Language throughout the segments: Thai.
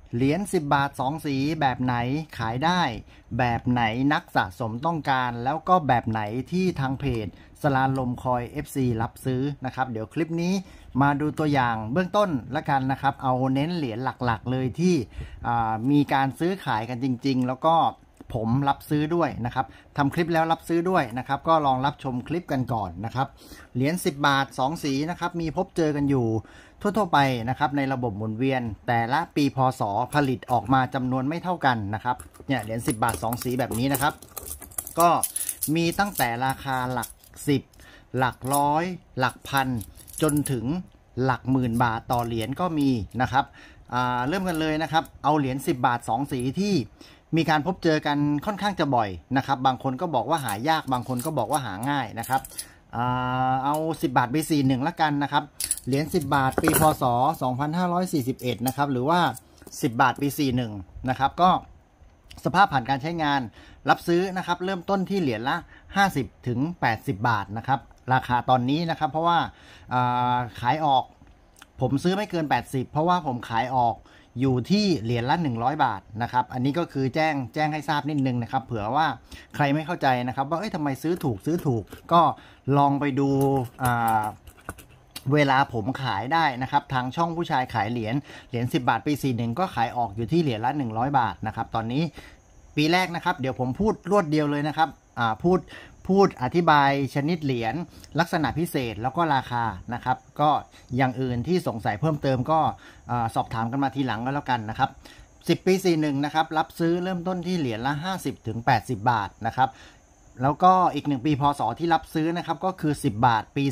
เหรียญ10 บาท2สีแบบไหนขายได้แบบไหนนักสะสมต้องการแล้วก็แบบไหนที่ทางเพจสลาลมคอย FC รับซื้อนะครับเดี๋ยวคลิปนี้มาดูตัวอย่างเบื้องต้นละกันนะครับเอาเน้นเหรียญหลักๆเลยที่มีการซื้อขายกันจริงๆแล้วก็ผมรับซื้อด้วยนะครับทำคลิปแล้วรับซื้อด้วยนะครับก็ลองรับชมคลิปกันก่อนนะครับเหรียญ10 บาท2สีนะครับมีพบเจอกันอยู่ทั่วๆไปนะครับในระบบหมุนเวียนแต่ละปีพศผลิตออกมาจำนวนไม่เท่ากันนะครับเนี่ยเหรียญ10 บาท2สีแบบนี้นะครับก็มีตั้งแต่ราคาหลัก10หลักร้อยหลักพันจนถึงหลักหมื่นบาทต่อเหรียญก็มีนะครับเริ่มกันเลยนะครับเอาเหรียญ10 บาท2สีที่มีการพบเจอกันค่อนข้างจะบ่อยนะครับบางคนก็บอกว่าหายากบางคนก็บอกว่าหาง่ายนะครับเอา10 บาทปี41ละกันนะครับเหรียญ10 บาทปีพศ2541นะครับหรือว่า10 บาทปี41นะครับก็สภาพผ่านการใช้งานรับซื้อนะครับเริ่มต้นที่เหรียญละ50 ถึง 80 บาทนะครับราคาตอนนี้นะครับเพราะว่าขายออกผมซื้อไม่เกิน80เพราะว่าผมขายออกอยู่ที่เหรียญละ100 บาทนะครับอันนี้ก็คือแจ้งให้ทราบนิดนึงนะครับเผื่อว่าใครไม่เข้าใจนะครับว่าทำไมซื้อถูกก็ลองไปดูเวลาผมขายได้นะครับทางช่องผู้ชายขายเหรียญ10 บาทปี41ก็ขายออกอยู่ที่เหรียญละ100 บาทนะครับตอนนี้ปีแรกนะครับเดี๋ยวผมพูดรวดเดียวเลยนะครับพูดอธิบายชนิดเหรียญลักษณะพิเศษแล้วก็ราคานะครับก็อย่างอื่นที่สงสัยเพิ่มเติมก็สอบถามกันมาทีหลังก็แล้วกันนะครับ10 ปี41นะครับรับซื้อเริ่มต้นที่เหรียญละ50 ถึง 80 บาทนะครับแล้วก็อีก1ปีพศที่รับซื้อนะครับก็คือ10 บาทปี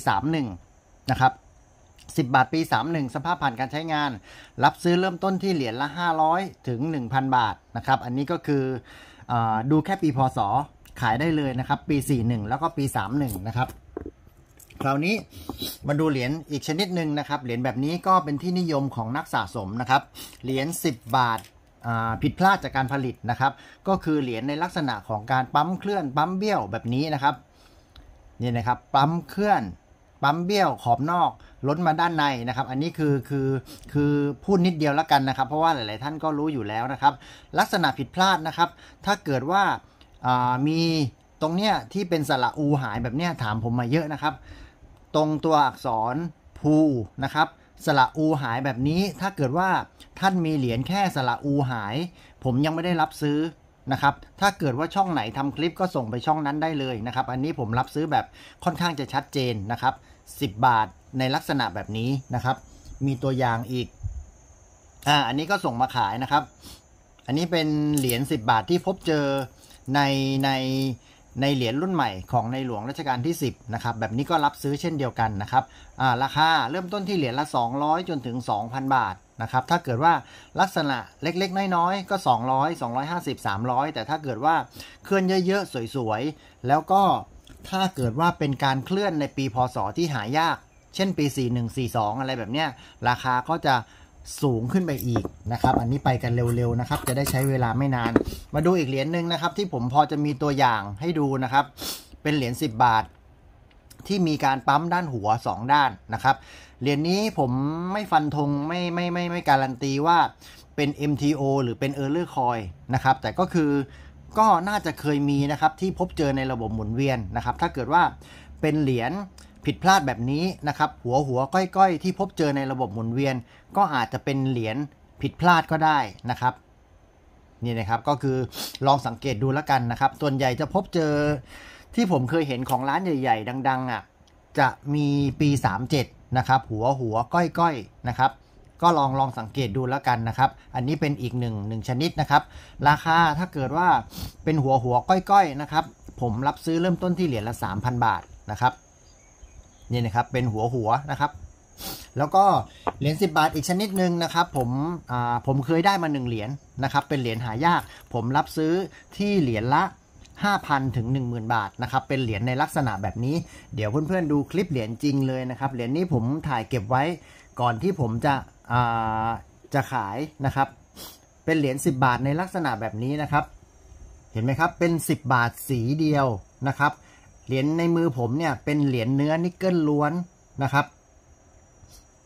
31นะครับ10 บาทปี31สภาพผ่านการใช้งานรับซื้อเริ่มต้นที่เหรียญละ500 ถึง 1,000 บาทนะครับอันนี้ก็คือดูแค่ปีพศขายได้เลยนะครับปี41แล้วก็ปี31นะครับคราวนี้มาดูเหรียญอีกชนิดหนึ่งนะครับเหรียญแบบนี้ก็เป็นที่นิยมของนักสะสมนะครับเหรียญ10 บาทผิดพลาดจากการผลิตนะครับก็คือเหรียญในลักษณะของการปั๊มเคลื่อนปั๊มเบี้ยวแบบนี้นะครับนี่นะครับปั๊มเคลื่อนปั๊มเบี้ยวขอบนอกล้นมาด้านในนะครับอันนี้คือพูดนิดเดียวแล้วกันนะครับเพราะว่าหลายๆท่านก็รู้อยู่แล้วนะครับลักษณะผิดพลาดนะครับถ้าเกิดว่ามีตรงเนี้ยที่เป็นสระอูหายแบบเนี้ยถามผมมาเยอะนะครับตรงตัวอักษรภูนะครับสระอูหายแบบนี้ถ้าเกิดว่าท่านมีเหรียญแค่สระอูหายผมยังไม่ได้รับซื้อนะครับถ้าเกิดว่าช่องไหนทำคลิปก็ส่งไปช่องนั้นได้เลยนะครับอันนี้ผมรับซื้อแบบค่อนข้างจะชัดเจนนะครับ10 บาทในลักษณะแบบนี้นะครับมีตัวอย่างอีกอันนี้ก็ส่งมาขายนะครับอันนี้เป็นเหรียญ10 บาทที่พบเจอในเหรียญรุ่นใหม่ของในหลวงรัชกาลที่10นะครับแบบนี้ก็รับซื้อเช่นเดียวกันนะครับราคาเริ่มต้นที่เหรียญละ200จนถึง 2,000 บาทนะครับถ้าเกิดว่าลักษณะเล็กๆน้อยๆก็200 250 300แต่ถ้าเกิดว่าเคลื่อนเยอะๆสวยๆแล้วก็ถ้าเกิดว่าเป็นการเคลื่อนในปีพศที่หายากเช่นปี41 42อะไรแบบเนี้ยราคาก็จะสูงขึ้นไปอีกนะครับอันนี้ไปกันเร็วๆนะครับจะได้ใช้เวลาไม่นานมาดูอีกเหรียญหนึ่งนะครับที่ผมพอจะมีตัวอย่างให้ดูนะครับเป็นเหรียญ10 บาทที่มีการปั๊มด้านหัว2ด้านนะครับเหรียญนี้ผมไม่ฟันธงไม่การันตีว่าเป็น MTO หรือเป็น Error Coin นะครับแต่ก็น่าจะเคยมีนะครับที่พบเจอในระบบหมุนเวียนนะครับถ้าเกิดว่าเป็นเหรียญผิดพลาดแบบนี้นะครับหัวก้อยที่พบเจอในระบบหมุนเวียนก็อาจจะเป็นเหรียญผิดพลาดก็ได้นะครับนี่นะครับก็คือลองสังเกตดูแล้วกันนะครับส่วนใหญ่จะพบเจอที่ผมเคยเห็นของร้านใหญ่ๆดังๆจะมีปี37นะครับหัวก้อยนะครับก็ลองสังเกตดูแล้วกันนะครับอันนี้เป็นอีกหนึ่งชนิดนะครับราคาถ้าเกิดว่าเป็นหัวก้อยนะครับผมรับซื้อเริ่มต้นที่เหรียญละ 3,000 บาทนะครับนี่นะครับเป็นหัวนะครับแล้วก็เหรียญ10 บาทอีกชนิดหนึ่งนะครับผมเคยได้มา1เหรียญนะครับเป็นเหรียญหายากผมรับซื้อที่เหรียญละ 5,000 ถึง 10,000 บาทนะครับเป็นเหรียญในลักษณะแบบนี้เดี๋ยวเพื่อนๆดูคลิปเหรียญจริงเลยนะครับเหรียญนี้ผมถ่ายเก็บไว้ก่อนที่ผมจะขายนะครับเป็นเหรียญ10 บาทในลักษณะแบบนี้นะครับเห็นไหมครับเป็น10 บาทสีเดียวนะครับเหรียญในมือผมเนี่ยเป็นเหรียญเนื้อนิกเกิลล้วนนะครับ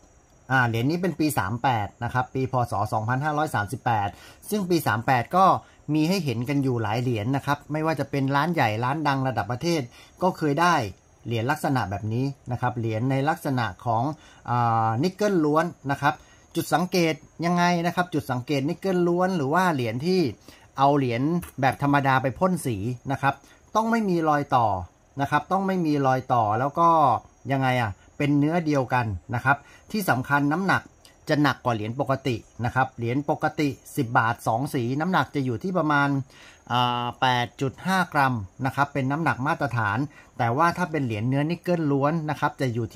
เหรียญนี้เป็นปี38นะครับปีพศ2538ซึ่งปี38ก็มีให้เห็นกันอยู่หลายเหรียญนะครับไม่ว่าจะเป็นร้านใหญ่ร้านดังระดับประเทศก็เคยได้เหรียญลักษณะแบบนี้นะครับเหรียญในลักษณะของนิกเกิลล้วนนะครับจุดสังเกตยังไงนะครับจุดสังเกตนิกเกิลล้วนหรือว่าเหรียญที่เอาเหรียญแบบธรรมดาไปพ่นสีนะครับต้องไม่มีรอยต่อนะครับต้องไม่มีรอยต่อแล้วก็ยังไงเป็นเนื้อเดียวกันนะครับที่สำคัญน้ำหนักจะหนักกว่าเหรียญปกตินะครับเหรียญปกติ10 บาท2สีน้ำหนักจะอยู่ที่ประมาณ8.5 กรัมนะครับเป็นน้ำหนักมาตรฐานแต่ว่าถ้าเป็นเหรียญเนื้อนิกเกิลล้วนนะครับจะอยู่ที่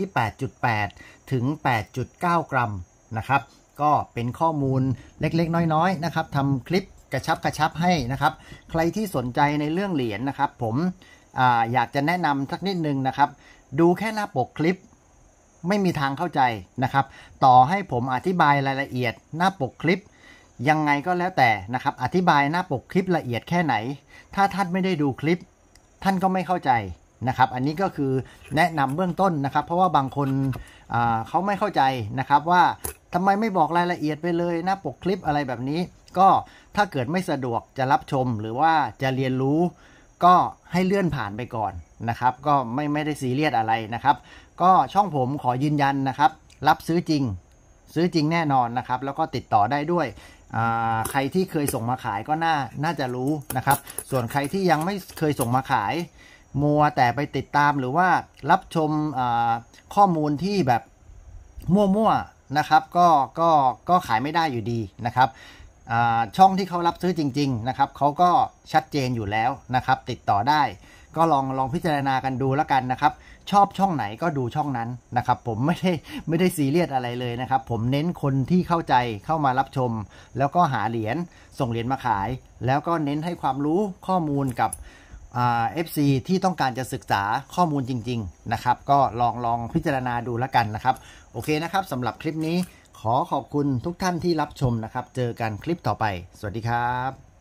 8.8 ถึง 8.9 กรัมนะครับก็เป็นข้อมูลเล็กๆน้อยๆนะครับทำคลิปกระชับให้นะครับใครที่สนใจในเรื่องเหรียญนะครับผมอยากจะแนะนำสักนิดนึงนะครับดูแค่หน้าปกคลิปไม่มีทางเข้าใจนะครับต่อให้ผมอธิบายรายละเอียดหน้าปกคลิปยังไงก็แล้วแต่นะครับอธิบายหน้าปกคลิปละเอียดแค่ไหนถ้าท่านไม่ได้ดูคลิปท่านก็ไม่เข้าใจนะครับอันนี้ก็คือแนะนำเบื้องต้นนะครับเพราะว่าบางคนเขาไม่เข้าใจนะครับว่าทำไมไม่บอกรายละเอียดไปเลยหน้าปกคลิปอะไรแบบนี้ก็ถ้าเกิดไม่สะดวกจะรับชมหรือว่าจะเรียนรู้ก็ให้เลื่อนผ่านไปก่อนนะครับก็ไม่ได้ซีเรียสอะไรนะครับก็ช่องผมขอยืนยันนะครับรับซื้อจริงแน่นอนนะครับแล้วก็ติดต่อได้ด้วยใครที่เคยส่งมาขายก็น่าจะรู้นะครับส่วนใครที่ยังไม่เคยส่งมาขายมัวแต่ไปติดตามหรือว่ารับชมข้อมูลที่แบบมั่วๆนะครับก็ขายไม่ได้อยู่ดีนะครับช่องที่เขารับซื้อจริงๆนะครับเขาก็ชัดเจนอยู่แล้วนะครับติดต่อได้ก็ลองพิจารณากันดูแล้วกันนะครับชอบช่องไหนก็ดูช่องนั้นนะครับผมไม่ได้ซีเรียสอะไรเลยนะครับผมเน้นคนที่เข้าใจเข้ามารับชมแล้วก็หาเหรียญส่งเหรียญมาขายแล้วก็เน้นให้ความรู้ข้อมูลกับFC ที่ต้องการจะศึกษาข้อมูลจริงๆนะครับก็ลองพิจารณาดูแล้วกันนะครับโอเคนะครับสำหรับคลิปนี้ขอขอบคุณทุกท่านที่รับชมนะครับเจอกันคลิปต่อไปสวัสดีครับ